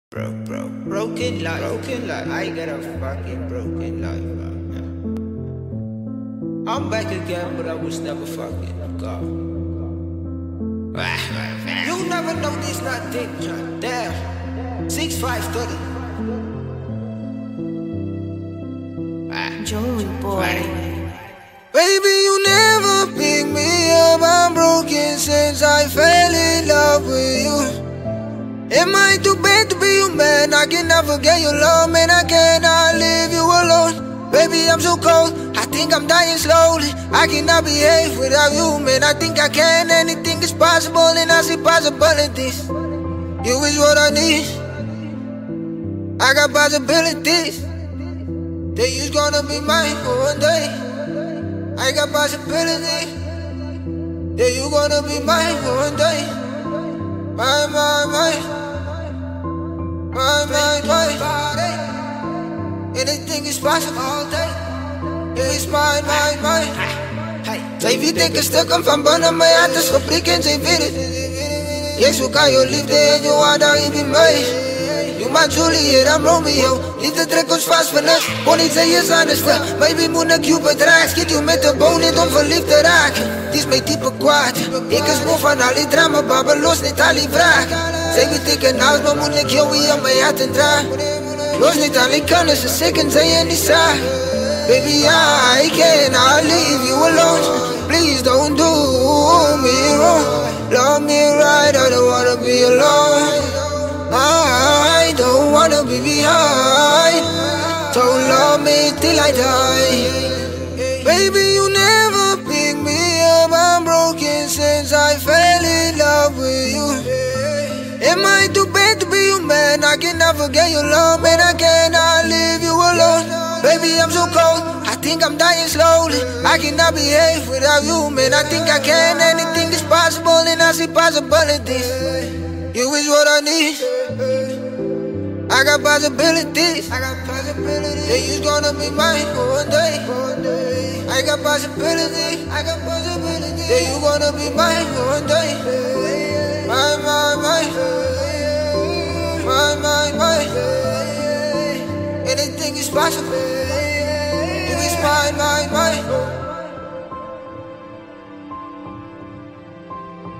Broken life. I got a fucking broken life. I'm back again, but I was never fucking gone. You never know this, not dick, John. Damn. 6'5", 30. Joey boy. Baby, you never pick me up. I'm broken since I fell in love with you. Am I too bad to be your man? I cannot forget your love, man. I cannot leave you alone. Baby, I'm so cold. I think I'm dying slowly. I cannot behave without you, man. I think I can. Anything is possible, and I see possibilities. You is what I need. I got possibilities. That you's gonna be mine for one day. I got possibilities. That you gonna be mine for one day. Mine. Anything is possible all day. Yeah, it's mine. Zij wie dikke stukken van binnen mijn hart is fabriek en zij weet het. Jezus kan je liefde en je waarde in mij. You my Juliet, I'm Romeo. Liefde trekt ons vast van us. Politie is aan de stel. Baby moet een Cupid draag. Schiet je met de bonen om verliefd te raken. Die is mijn type kwaad. Ik is moe van al die drama, babbel los niet al die vraag. Zij weet ik een huis, maar moet ik jou hier aan mijn hart en draag. Los niet al die kan, ze zeker zijn en die zaag. Baby, I cannot leave you alone. Please don't do me wrong. Love me right, I don't wanna be alone. I don't wanna be behind. So love me till I die. Baby, you never pick me up. I'm broken since I fell in love with you. Am I too bad to be your man? I cannot forget your love, man. I cannot leave you alone. Baby, I'm so cold. I think I'm dying slowly. I cannot behave without you, man. I think I can. Anything is possible, and I see possibilities. You is what I need. I got possibilities. Yeah, you's gonna be mine for one day. I got possibilities. Yeah, you gonna be mine for one day. Mine. Anything is possible. You is mine.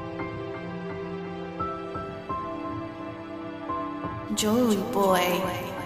Joey boy.